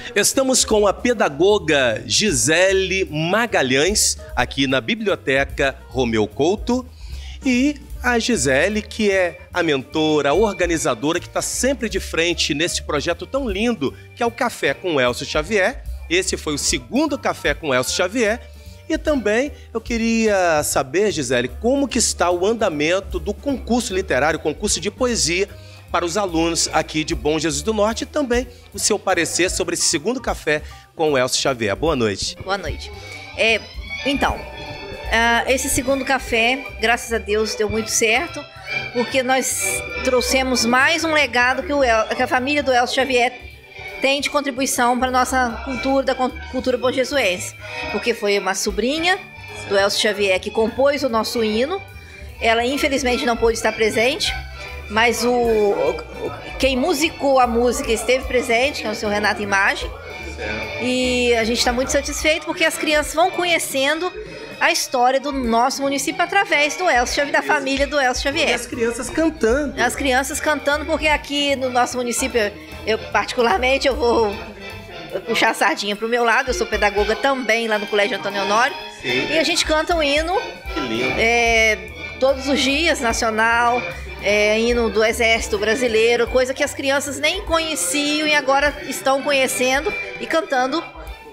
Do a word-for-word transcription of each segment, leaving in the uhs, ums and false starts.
Estamos com a pedagoga Gisele Magalhães, aqui na Biblioteca Romeu Couto, e a Gisele, que é a mentora, a organizadora, que está sempre de frente nesse projeto tão lindo, que é o Café com Elcio Xavier. Esse foi o segundo Café com Elcio Xavier. E também eu queria saber, Gisele, como que está o andamento do concurso literário, concurso de poesia, para os alunos aqui de Bom Jesus do Norte, e também o seu parecer sobre esse segundo Café com o Elcio Xavier. Boa noite. Boa noite. É, então, uh, esse segundo café, graças a Deus, deu muito certo, porque nós trouxemos mais um legado que, o El, que a família do Elcio Xavier tem de contribuição para a nossa cultura, da cultura bonjesuense, porque foi uma sobrinha do Elcio Xavier que compôs o nosso hino. Ela infelizmente não pôde estar presente, mas o, quem musicou a música esteve presente, que é o seu Renato Imagem. E a gente está muito satisfeito porque as crianças vão conhecendo a história do nosso município através do Elcio Xavier, da família do Elcio Xavier. E as crianças cantando. As crianças cantando, porque aqui no nosso município, eu particularmente, eu vou puxar a sardinha para o meu lado, eu sou pedagoga também lá no Colégio Antônio Honório. Sim. E a gente canta o hino que lindo. É, todos os dias, nacional, é, hino do Exército Brasileiro, coisa que as crianças nem conheciam e agora estão conhecendo e cantando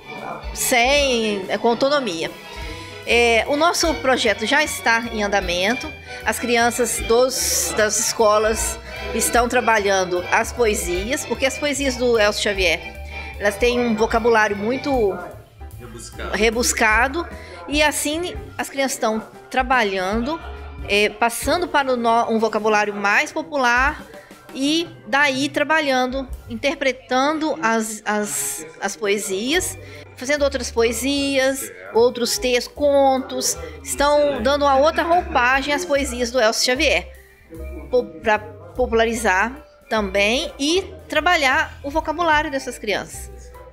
sem, com autonomia. É, o nosso projeto já está em andamento, as crianças dos, das escolas estão trabalhando as poesias, porque as poesias do Elcio Xavier, elas têm um vocabulário muito rebuscado, rebuscado e assim as crianças estão trabalhando, é, passando para o, um vocabulário mais popular e daí trabalhando, interpretando as, as, as poesias, fazendo outras poesias, outros textos, contos, estão dando uma outra roupagem às poesias do Elcio Xavier, para popularizar também e trabalhar o vocabulário dessas crianças.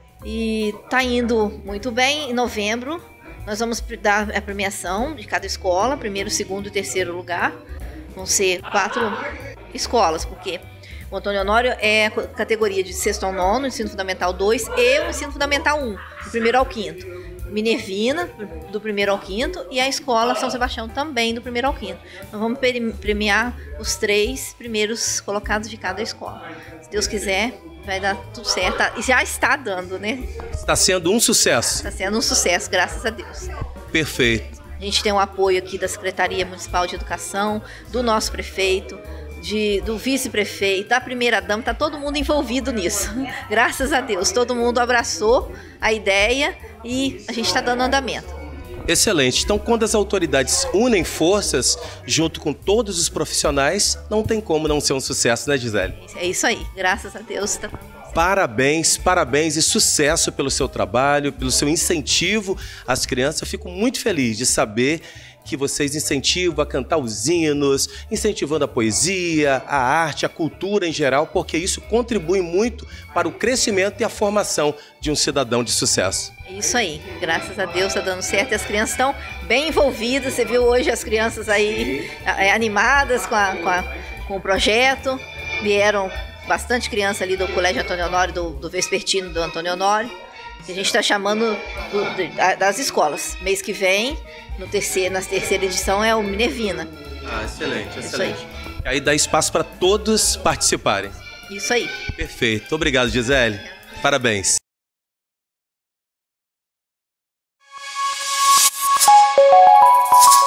E está indo muito bem. Em novembro nós vamos dar a premiação de cada escola, primeiro, segundo e terceiro lugar. Vão ser quatro escolas, porque o Antônio Honório é a categoria de sexto ao nono, ensino fundamental dois e o ensino fundamental um, do primeiro ao quinto. Minervina, do primeiro ao quinto, e a escola São Sebastião também, do primeiro ao quinto. Nós vamos premiar os três primeiros colocados de cada escola. Se Deus quiser, vai dar tudo certo. E já está dando, né? Está sendo um sucesso. Está sendo um sucesso, graças a Deus. Perfeito. A gente tem o apoio aqui da Secretaria Municipal de Educação, do nosso prefeito, De, do vice-prefeito, da primeira-dama, está todo mundo envolvido nisso. Graças a Deus, todo mundo abraçou a ideia e a gente está dando andamento. Excelente. Então, quando as autoridades unem forças, junto com todos os profissionais, não tem como não ser um sucesso, né, Gisele? É isso aí, graças a Deus. Tá... Parabéns, parabéns e sucesso pelo seu trabalho, pelo seu incentivo às crianças. Eu fico muito feliz de saber que vocês incentivam a cantar os hinos, incentivando a poesia, a arte, a cultura em geral, porque isso contribui muito para o crescimento e a formação de um cidadão de sucesso. Isso aí, graças a Deus está dando certo e as crianças estão bem envolvidas. Você viu hoje as crianças aí é, animadas com, a, com, a, com o projeto, vieram bastante criança ali do Colégio Antônio Honório, do, do Vespertino do Antônio Honório. A gente está chamando do, de, das escolas. Mês que vem, no terceiro, na terceira edição, é o Minervina. Ah, excelente, excelente. Aí. aí dá espaço para todos participarem. Isso aí. Perfeito. Obrigado, Gisele. Parabéns. Música